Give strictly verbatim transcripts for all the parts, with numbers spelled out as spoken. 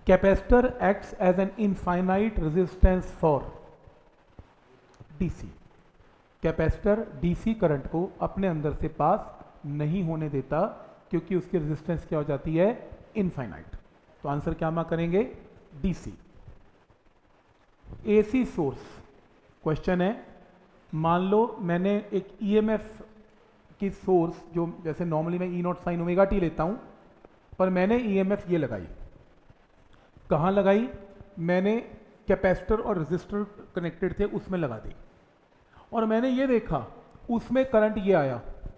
Capacitor acts as an infinite resistance for DC. Capacitor DC current को अपने अंदर से पास नहीं होने देता क्योंकि उसकी रेजिस्टेंस क्या हो जाती है, इनफाइनाइट। तो आंसर क्या मार्क करेंगे, डीसी। एसी सोर्स, क्वेश्चन है मान लो मैंने एक ईएमएफ की सोर्स, जो जैसे नॉर्मली मैं E naught sine omega t लेता हूं, पर मैंने ईएमएफ ये लगाई, कहां लगाई, मैंने कैपेसिटर और रेजिस्टर कनेक्टेड थे उसमें लगा दी, और मैंने ये देखा उसमें करंट ये आया,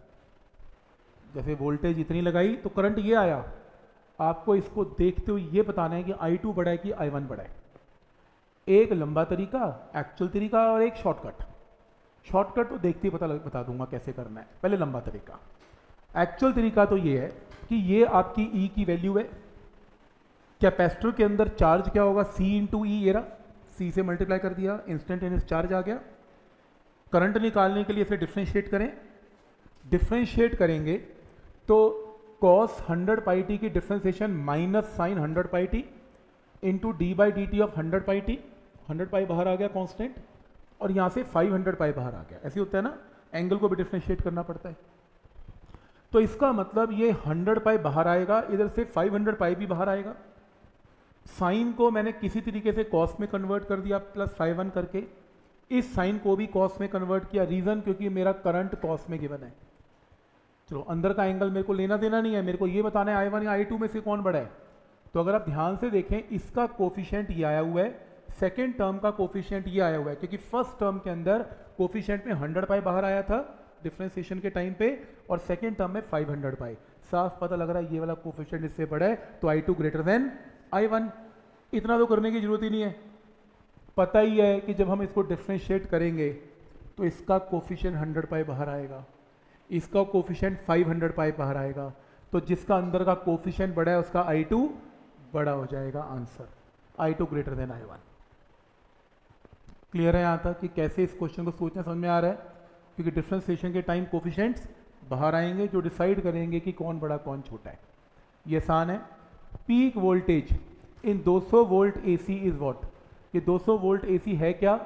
जैसे वोल्टेज इतनी लगाई तो करंट ये आया। आपको इसको देखते हुए ये बताना है कि आई टू बड़ा है कि आई वन बड़ा है। एक लंबा तरीका, एक्चुअल तरीका, और एक शॉर्टकट। शॉर्टकट तो देखते ही पता लग, बता दूंगा कैसे करना है। पहले लंबा तरीका। एक्चुअल तरीका तो ये है कि ये आपकी ई की वैल्यू है, कैपेसिटर के अंदर चार्ज क्या होगा, सी इंटू ई, ये रहा, सी से मल्टीप्लाई कर दिया, इंस्टेंटेनियस चार्ज आ गया। करंट निकालने के लिए इसे डिफ्रेंशिएट करें, डिफ्रेंशिएट करेंगे तो कॉस हंड्रेड पाई टी की differentiation minus sine hundred pi t into d by d t of hundred pi t, hundred pi बाहर आ गया कांस्टेंट, और यहाँ से फाइव हंड्रेड पाई बाहर आ गया। ऐसे होता है ना, एंगल को भी डिफ्रेंशिएट करना पड़ता है। तो इसका मतलब ये हंड्रेड पाई बाहर आएगा, इधर से फाइव हंड्रेड पाई भी बाहर आएगा। साइन को मैंने किसी तरीके से कॉस में कन्वर्ट कर दिया प्लस फाइव वन करके, इस साइन को भी कॉस में कन्वर्ट किया। रीजन क्योंकि मेरा करंट कॉस में गिवन है। चलो अंदर का एंगल मेरे को लेना देना नहीं है, मेरे को ये बताना है आई वन या आई टू में से कौन बड़ा है। तो अगर आप ध्यान से देखें, इसका कोफिशिएंट ये आया हुआ है, सेकेंड टर्म का कोफिशिएंट ये आया हुआ है, क्योंकि फर्स्ट टर्म के अंदर कोफिशिएंट में हंड्रेड पाई बाहर आया था डिफरेंशिएशन के टाइम पे, और सेकेंड टर्म में फाइव हंड्रेड पाई। साफ पता लग रहा है ये वाला कोफिशिएंट इससे बड़ा है, तो I two greater than I one. इतना तो करने की जरूरत ही नहीं है, पता ही है कि जब हम इसको डिफरेंशिएट करेंगे तो इसका कोफिशिएंट हंड्रेड पाई बाहर आएगा, इसका कोफिशिएंट फाइव हंड्रेड पाई बाहर आएगा, तो जिसका अंदर का कोफिशिएंट बड़ा है उसका आई टू बड़ा हो जाएगा। Answer I two greater than I one. Clear है यहाँ तक कि कैसे इस क्वेश्चन को सोचना, समझ में आ रहा है? क्योंकि डिफरेंशिएशन के टाइम कोफिशिएंट्स बाहर आएंगे जो डिसाइड करेंगे कि कौन बड़ा कौन छोटा है। ये आसान है। Peak voltage in two hundred volt AC is what? ये टू हंड्रेड वोल्ट एसी है क्या?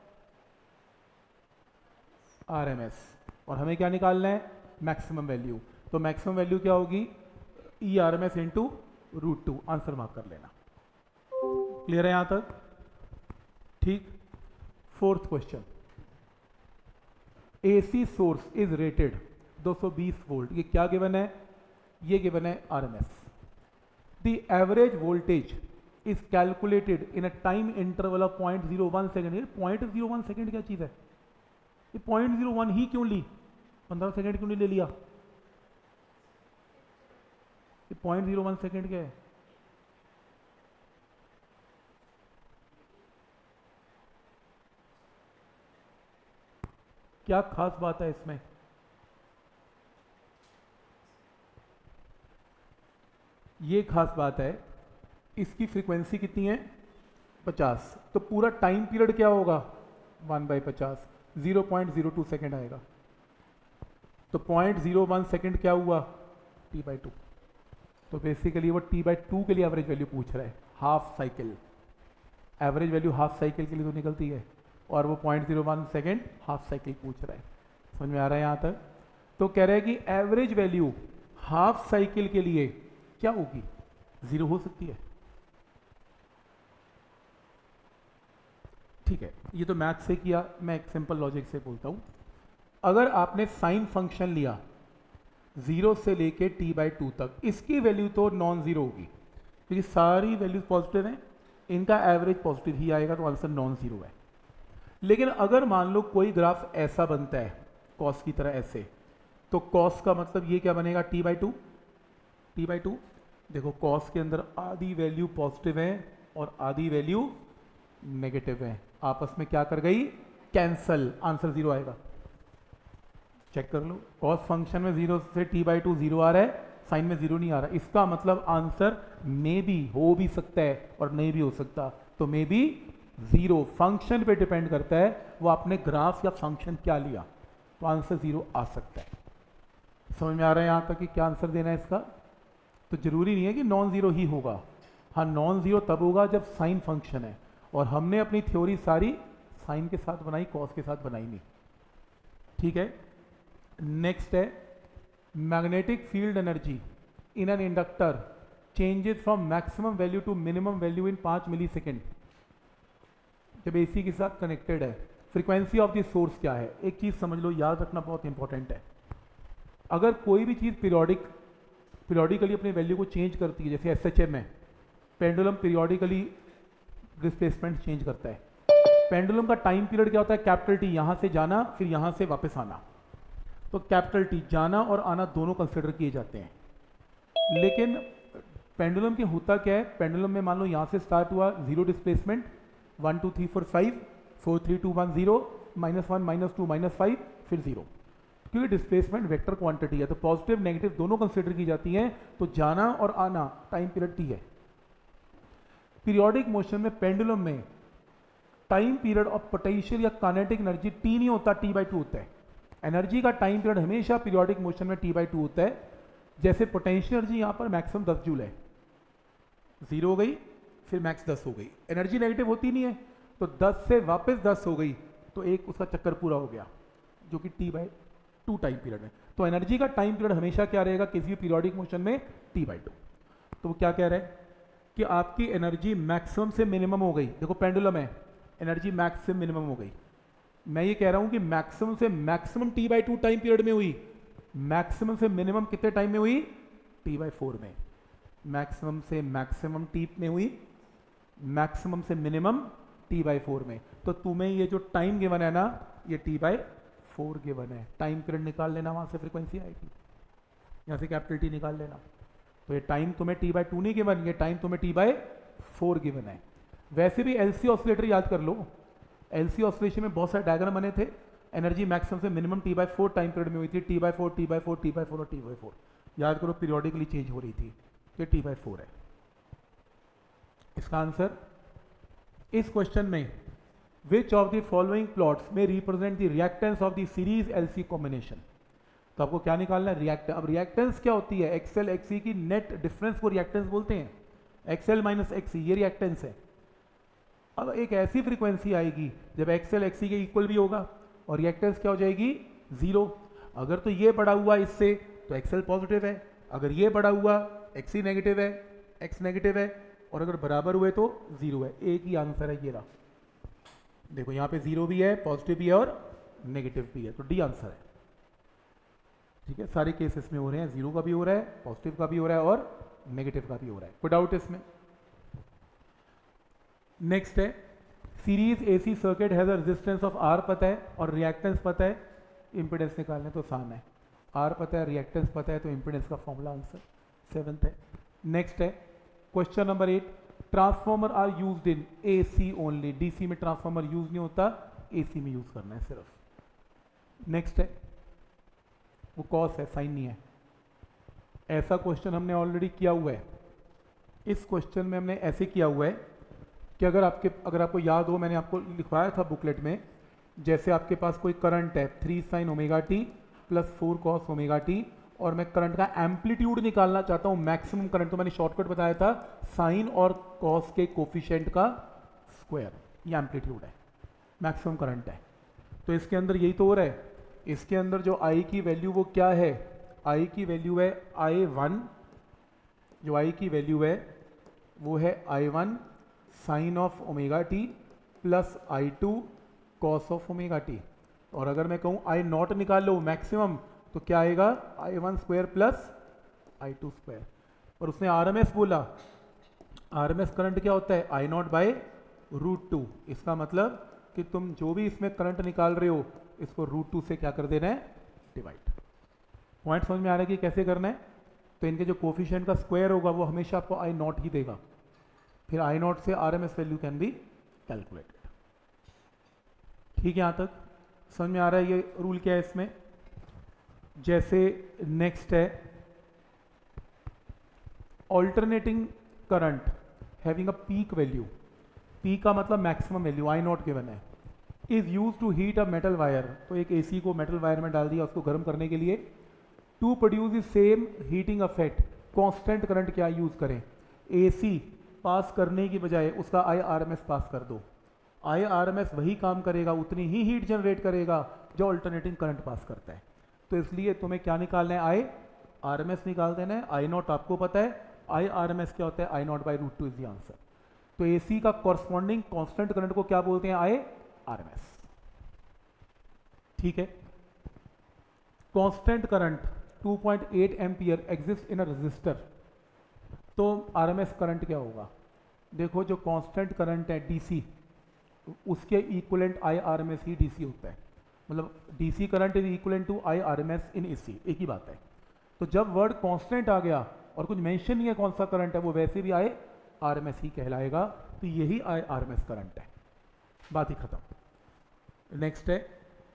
आरएमएस। और हमें क्या निकालना है? Maximum value. तो मैक्सिमम वैल्यू क्या होगी? E R M S into root two. Answer mark कर लेना। क्लियर है यहां तक? ठीक। Fourth question, AC source is rated two twenty volt. ये क्या गिवन है? ये गिवन है RMS. The average voltage is calculated in a time interval of point zero one second. ये पॉइंट जीरो वन सेकेंड क्या चीज है? ये पॉइंट जीरो वन ही क्यों ली? पंद्रह सेकेंड क्यों नहीं ले लिया? ये पॉइंट जीरो वन सेकेंड क्या है? क्या खास बात है इसमें? ये खास बात है, इसकी फ्रीक्वेंसी कितनी है? पचास। तो पूरा टाइम पीरियड क्या होगा? वन बाई पचास, zero point zero two second आएगा। तो पॉइंट जीरो वन सेकेंड क्या हुआ? T by two. तो बेसिकली वो टी बाई टू के लिए एवरेज वैल्यू पूछ रहा है, half cycle. Average value half cycle के लिए तो निकलती है, और वो point zero one second half cycle पूछ रहा है। समझ में आ रहा है यहाँ तक? तो कह रहा है कि एवरेज वैल्यू हाफ साइकिल के लिए क्या होगी? जीरो हो सकती है। ठीक है, ये तो मैथ से किया, मैं एक सिंपल लॉजिक से बोलता हूं। अगर आपने साइन फंक्शन लिया जीरो से लेके टी बाई टू तक, इसकी वैल्यू तो नॉन जीरो होगी क्योंकि सारी वैल्यूज पॉजिटिव हैं, इनका एवरेज पॉजिटिव ही आएगा, तो आंसर नॉन जीरो है। लेकिन अगर मान लो कोई ग्राफ ऐसा बनता है कॉस की तरह ऐसे, तो कॉस का मतलब ये क्या बनेगा? T by two. T by two देखो, कॉस के अंदर आधी वैल्यू पॉजिटिव है और आधी वैल्यू नेगेटिव है, आपस में क्या कर गई? कैंसल। आंसर जीरो आएगा। चेक कर लो, कॉस फंक्शन में जीरो से टी बाई टू जीरो आ रहा है, साइन में जीरो नहीं आ रहा। इसका मतलब आंसर मे बी हो भी सकता है और नहीं भी हो सकता। तो मे बी जीरो फंक्शन पे डिपेंड करता है, वो आपने ग्राफ या फंक्शन क्या लिया, तो आंसर जीरो आ सकता है। समझ में आ रहा है यहां तक कि क्या आंसर देना है इसका? तो जरूरी नहीं है कि नॉन जीरो ही होगा, हाँ, नॉन ज़ीरो तब होगा जब साइन फंक्शन है, और हमने अपनी थ्योरी सारी साइन के साथ बनाई, कॉस के साथ बनाई नहीं। ठीक है, नेक्स्ट है magnetic field energy in an inductor changes from maximum value to minimum value in पाँच मिली सेकेंड। जब एसी के साथ कनेक्टेड है, फ्रीक्वेंसी ऑफ द सोर्स क्या है? एक चीज़ समझ लो, याद रखना बहुत इंपॉर्टेंट है। अगर कोई भी चीज़ पीरियोडिक पीरियोडिकली अपनी वैल्यू को चेंज करती है, जैसे एसएचएम में पेंडुलम पीरियोडिकली डिस्प्लेसमेंट चेंज करता है। पेंडुलम का टाइम पीरियड क्या होता है? कैपिटल टी, यहाँ से जाना फिर यहाँ से वापस आना। तो कैपिटल टी जाना और आना दोनों कंसिडर किए जाते हैं। लेकिन पेंडुलम के होता क्या है, पेंडुलम में मान लो यहाँ से स्टार्ट हुआ zero displacement, one two three four five, four three two one zero, minus one minus two minus five, फिर जीरो। क्योंकि डिस्प्लेसमेंट वेक्टर क्वांटिटी है तो पॉजिटिव नेगेटिव दोनों कंसिडर की जाती हैं। तो जाना और आना टाइम पीरियड टी है। पीरियोडिक मोशन में पेंडुलम में टाइम पीरियड ऑफ पोटेंशियल या काइनेटिक एनर्जी टी नहीं होता, टी बाई टू होता है। एनर्जी का टाइम पीरियड हमेशा पीरियोडिक मोशन में टी बाई टू होता है। जैसे पोटेंशियल एनर्जी यहाँ पर मैक्सिमम दस जूल है, जीरो हो गई फिर मैक्स दस हो गई, एनर्जी नेगेटिव होती नहीं है, तो दस से वापस दस हो गई तो एक उसका चक्कर पूरा हो गया, जो कि t by two time period है। तो एनर्जी का टाइम पीरियड हमेशा क्या रहेगा किसी भी पीरियोडिक मोशन में? T by two. तो वो क्या कह रहे हैं कि आपकी एनर्जी मैक्सिमम से मिनिमम हो गई। देखो पेंडुलम है, एनर्जी मैक्स से मिनिमम हो गई। मैं ये कह रहा हूं कि मैक्सिमम से maximum t by two time period में हुई, मैक्सिमम से मिनिमम कितने टाइम में हुई? टी बाई फोर में। मैक्सिमम से मैक्सिमम टी में हुई, मैक्सिमम से मिनिमम टी बाई फोर में। तो तुम्हें ये जो टाइम गिवन है ना, ये टी बाई फोर गिवन है। टाइम पीरियड निकाल लेना, वहां से फ्रीक्वेंसी आएगी, यहां से कैपिटल टी निकाल लेना। तो ये टाइम तुम्हें टी बाई टू नहीं गिवन, ये टाइम तुम्हें टी बाई फोर गिवन है। वैसे भी एलसी ऑसिलेटर याद कर लो, एलसी ऑसिलेशन में बहुत सारे डायग्राम बने थे। एनर्जी मैक्सिमम से minimum t by four time period में हुई थी, t by four t by four t by four और टी बाई फोर। याद करो पीरियोडिकली चेंज हो रही थी, ये टी बाई फोर है। इसका आंसर इस क्वेश्चन में which of the following plots में represent the reactance of the series LC combination. तो आपको क्या निकालना है? रिएक्टेंस। अब रिएक्टेंस क्या होती है? एक्सएल एक्सी की नेट डिफरेंस को रिएक्टेंस बोलते हैं। एक्सएल माइनस एक्सी ये रिएक्टेंस है। अब एक ऐसी फ्रीक्वेंसी आएगी जब एक्सएल एक्सी के इक्वल भी होगा और रिएक्टेंस क्या हो जाएगी? जीरो। अगर तो ये बढ़ा हुआ इससे तो एक्सएल पॉजिटिव है, अगर ये बढ़ा हुआ एक्सी नेगेटिव है, एक्स नेगेटिव है, और अगर बराबर हुए तो जीरो है। एक ही आंसर है ये रहा। देखो यहाँ पे जीरो भी है, पॉजिटिव भी है और नेगेटिव भी है, तो डी आंसर है। ठीक है, सारे केसेस में हो रहे हैं, जीरो का भी हो रहा है, पॉजिटिव का भी हो रहा है और नेगेटिव का भी हो रहा है। कोई डाउट इसमें? नेक्स्ट है series AC circuit has a resistance of R पता है और रिएक्टेंस पता है, इंपेडेंस निकालने तो आसान है। आर पता है, रिएक्टेंस पता है, तो इंपेडेंस का फॉर्मूला आंसर सेवंथ है। नेक्स्ट है question number eight, transformer are used in AC only. DC में ट्रांसफॉर्मर यूज नहीं होता, एसी में यूज करना है सिर्फ। नेक्स्ट है वो कॉस है, साइन नहीं है। ऐसा क्वेश्चन हमने ऑलरेडी किया हुआ है। इस क्वेश्चन में हमने ऐसे किया हुआ है कि अगर आपके अगर आपको याद हो, मैंने आपको लिखवाया था बुकलेट में, जैसे आपके पास कोई करंट है three sine omega t plus four cos omega t, और मैं करंट का एम्पलीट्यूड निकालना चाहता हूँ, मैक्सिमम करंट। तो मैंने शॉर्टकट बताया था साइन और कॉस के कोफिशिएंट का स्क्वायर, ये एम्पलीट्यूड है, मैक्सिमम करंट है। तो इसके अंदर यही तो हो रहा है। इसके अंदर जो आई की वैल्यू वो क्या है? आई की वैल्यू है आई वन, जो आई की वैल्यू है वो है I one sine of omega t plus I two cos of omega t. और अगर मैं कहूँ आई नॉट निकाल लो मैक्सिमम, तो क्या आएगा? I one square plus I two square. और उसने आर एम एस बोला, आर एम एस करंट क्या होता है? I naught by root two. इसका मतलब कि तुम जो भी इसमें करंट निकाल रहे हो इसको रूट टू से क्या कर देना है? डिवाइड। पॉइंट समझ में आ रहा है कि कैसे करना है? तो इनके जो कोफिशिएंट का स्क्वायर होगा वो हमेशा आपको आई नॉट ही देगा, फिर आई नॉट से R M S value can be calculated. ठीक है, यहां तक समझ में आ रहा है ये रूल क्या है इसमें? जैसे नेक्स्ट है alternating current having a peak value. P का मतलब maximum value, I naught given है, is use to heat a metal wire. तो एक एसी को मेटल वायर में डाल दिया उसको गर्म करने के लिए, to produce the same heating effect, constant current क्या यूज करें? एसी पास करने की बजाय उसका आई आर एम एस पास कर दो। आई आर एम एस वही काम करेगा, उतनी ही हीट जनरेट करेगा जो अल्टरनेटिंग करंट पास करता है। तो इसलिए तुम्हें क्या निकालना है, आई आर एम एस निकाल देना है। आई नॉट आपको पता है, आई आर एम एस क्या होता है, I naught by root two is the answer. तो ए सी का कॉरस्पॉन्डिंग कांस्टेंट करंट को क्या बोलते हैं, आई आर एम एस। ठीक है। Constant current two point eight ampere exist in a resistor, तो आरएमएस करंट क्या होगा? देखो जो कांस्टेंट करंट है डीसी, उसके इक्विवेलेंट आई आरएमएस ही डीसी होता है। मतलब DC current is equivalent to I RMS in AC, एक ही बात है। तो जब वर्ड कांस्टेंट आ गया और कुछ मेंशन नहीं है कौन सा करंट है, वो वैसे भी आई आरएमएस ही कहलाएगा। तो यही आई आरएमएस करंट है, बात ही खत्म। नेक्स्ट है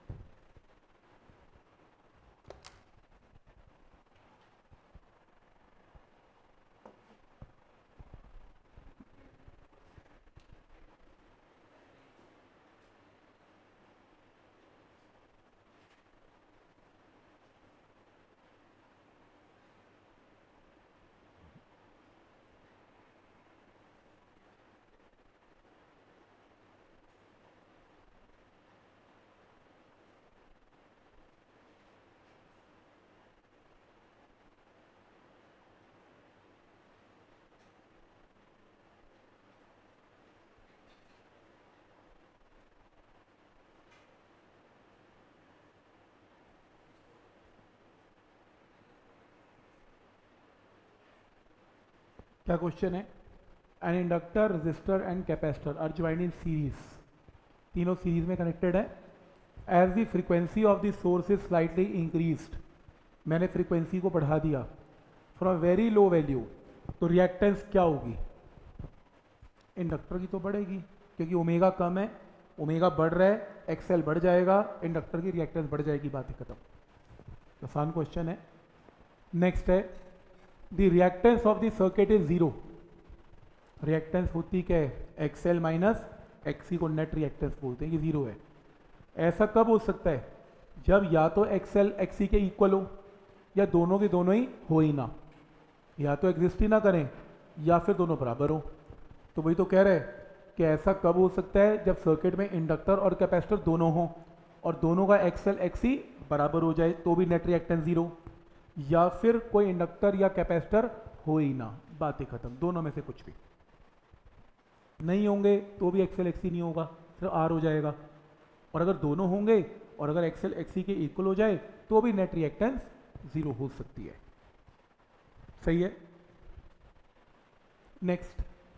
क्या क्वेश्चन है? An inductor, resistor and capacitor are joined in series, तीनों सीरीज में कनेक्टेड है। As the frequency of the source is slightly increased, मैंने फ्रीक्वेंसी को बढ़ा दिया फ्रॉम वेरी लो वैल्यू, तो रिएक्टेंस क्या होगी? इंडक्टर की तो बढ़ेगी, क्योंकि ओमेगा कम है, ओमेगा बढ़ रहा है, एक्सएल बढ़ जाएगा, इंडक्टर की रिएक्टेंस बढ़ जाएगी, बात ही खत्म। आसान क्वेश्चन है। नेक्स्ट है the reactance of the circuit is zero, reactance होती क्या है, एक्सएल माइनस एक्सी को नेट रिएक्टेंस बोलते हैं, ये जीरो है। ऐसा कब हो सकता है? जब या तो एक्सएल एक्सी के इक्वल हो, या दोनों के दोनों ही हो ही ना, या तो एग्जिस्ट ही ना करें, या फिर दोनों बराबर हो। तो वही तो कह रहे हैं कि ऐसा कब हो सकता है, जब सर्किट में इंडक्टर और कैपेसिटर दोनों हो और दोनों का एक्सएल एक्सी बराबर हो जाए, तो भी नेट रिएक्टेंस जीरो, या फिर कोई इंडक्टर या कैपेसिटर हो ही ना, बात ही खत्म। दोनों में से कुछ भी नहीं होंगे तो भी एक्सएल एक्सी नहीं होगा, सिर्फ आर हो जाएगा। और अगर दोनों होंगे और अगर एक्सएल एक्सी के इक्वल हो जाए तो भी नेट रिएक्टेंस जीरो हो सकती है। सही है। Next,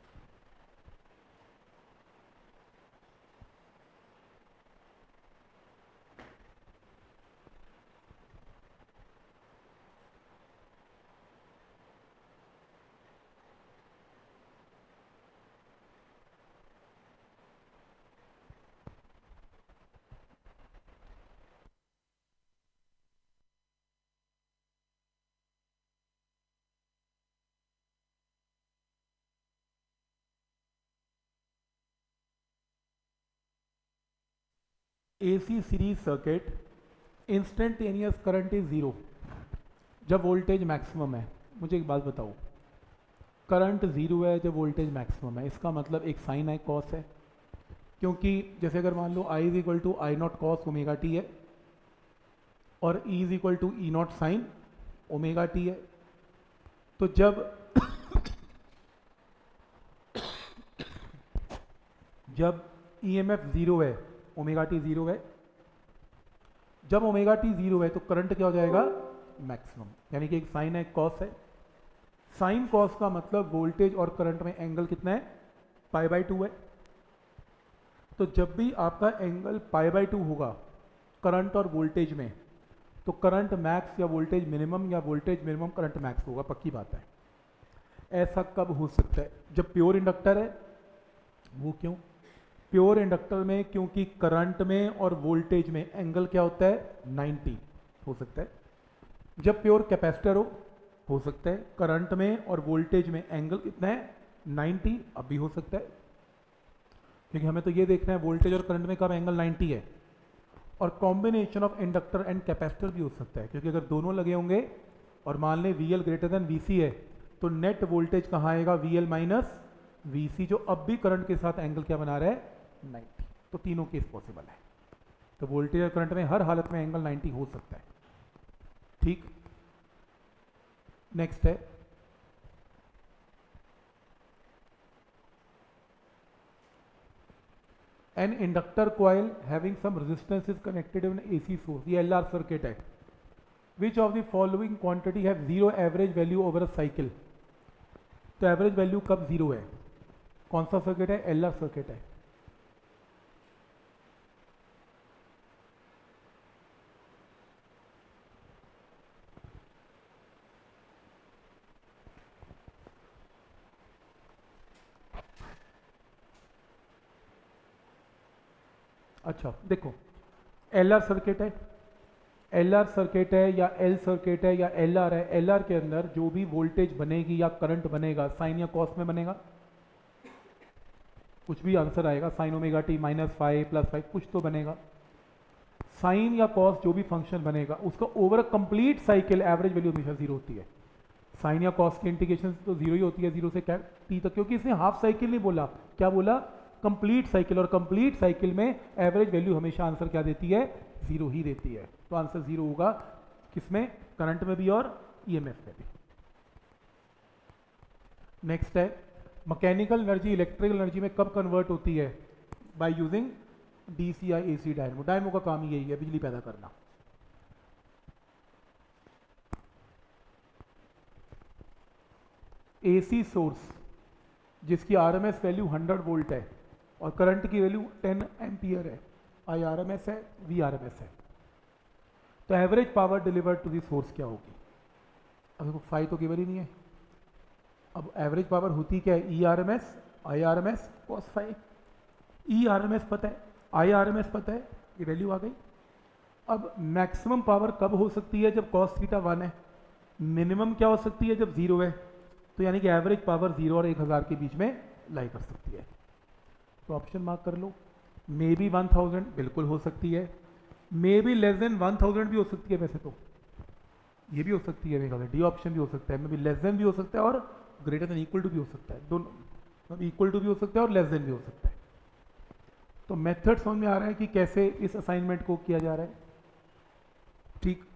AC series circuit, instantaneous current is zero जब वोल्टेज मैक्सिमम है। मुझे एक बात बताओ, करंट जीरो है जब वोल्टेज मैक्सिमम है, इसका मतलब एक साइन है, कॉस है। क्योंकि जैसे अगर मान लो I is equal to I naught cos omega t है और E is equal to E naught sine omega t है, तो जब जब ई एम एफ जीरो है, ओमेगा टी जीरो है, जब ओमेगा टी जीरो है तो करंट क्या हो जाएगा, मैक्सिमम। यानी कि एक साइन है, कॉस है। साइन कॉस का मतलब वोल्टेज और करंट में एंगल कितना है, पाई बाई टू है। तो जब भी आपका एंगल पाई बाई टू होगा करंट और वोल्टेज में, तो करंट मैक्स या वोल्टेज मिनिमम या वोल्टेज मिनिमम करंट मैक्स होगा, पक्की बात है। ऐसा कब हो सकता है, जब प्योर इंडक्टर है। वो क्यों? प्योर इंडक्टर में क्योंकि करंट में और वोल्टेज में एंगल क्या होता है, नाइंटी हो सकता है। जब प्योर कैपेसिटर हो हो सकता है करंट में और वोल्टेज में एंगल कितना है, नाइंटी, अब भी हो सकता है। क्योंकि हमें तो ये देखना है वोल्टेज और करंट में कब एंगल नाइंटी है। और combination of inductor and capacitor भी हो सकता है, क्योंकि अगर दोनों लगे होंगे और मान लें V L greater than V C है, तो नेट वोल्टेज कहाँ आएगा, वी एल माइनस वीसी जो अब भी करंट के साथ एंगल क्या बना रहा है नाइन्टी। तो तीनों केस पॉसिबल है। तो वोल्टेज और करंट में हर हालत में एंगल नाइन्टी हो सकता है। ठीक, नेक्स्ट है an inductor coil having some resistance is connected in AC source, ये एलआर सर्किट है। Which of the following quantity have zero average value over a cycle. तो एवरेज वैल्यू कब जीरो है? कौन सा सर्किट है? एलआर सर्किट है। अच्छा देखो, एलआर सर्किट है, एलआर सर्किट है या एल सर्किट है या एलआर है, एलआर के अंदर जो भी वोल्टेज बनेगी या करंट बनेगा साइन या कॉस में बनेगा, कुछ भी आंसर आएगा, sine omega T minus five plus five कुछ तो बनेगा। साइन या कॉस जो भी फंक्शन बनेगा उसका over complete cycle average value हमेशा जीरो होती है। साइन या कॉस की इंटीग्रेशन तो जीरो ही होती है, जीरो से क्या टी तक, क्योंकि इसने हाफ साइकिल नहीं बोला, क्या बोला? Complete cycle. और कंप्लीट साइकिल में एवरेज वैल्यू हमेशा आंसर क्या देती है? जीरो ही देती है। तो आंसर जीरो होगा किसमें? करंट में भी और ईएमएफ में भी। नेक्स्ट है मैकेनिकल एनर्जी इलेक्ट्रिकल एनर्जी में कब कन्वर्ट होती है? बाय यूजिंग डीसी या एसी डायनमो। डायनमो का काम ही यही है, बिजली पैदा करना। एसी सोर्स जिसकी आरएमएस वैल्यू हंड्रेड वोल्ट है और करंट की वैल्यू टेन एम्पियर है, आई आरएमएस है, वी आरएमएस है, तो average power delivered to the source क्या होगी? अब देखो फाइव तो गिवन ही नहीं है। अब एवरेज पावर होती क्या है? E R M S, I R M S, cos five. E R M S पता है, आई आर एम एस पता है, ये वैल्यू आ गई। अब मैक्सिमम पावर कब हो सकती है? जब कॉस थीटा वन है। मिनिमम क्या हो सकती है? जब जीरो है। तो यानी कि एवरेज पावर जीरो और एक हज़ार के बीच में लाई कर सकती है। तो ऑप्शन मार्क कर लो। मे बी वन थाउजेंड बिल्कुल हो सकती है, maybe less than one thousand भी हो सकती है, वैसे तो ये भी हो सकती है, मेरे डी ऑप्शन भी हो सकता है, मे बी लेस देन भी हो सकता है और ग्रेटर देन इक्वल टू भी हो सकता है, दोनों इक्वल टू भी हो सकता है और लेस देन भी हो सकता है। तो मेथड समझ में आ रहा है कि कैसे इस असाइनमेंट को किया जा रहा है। ठीक।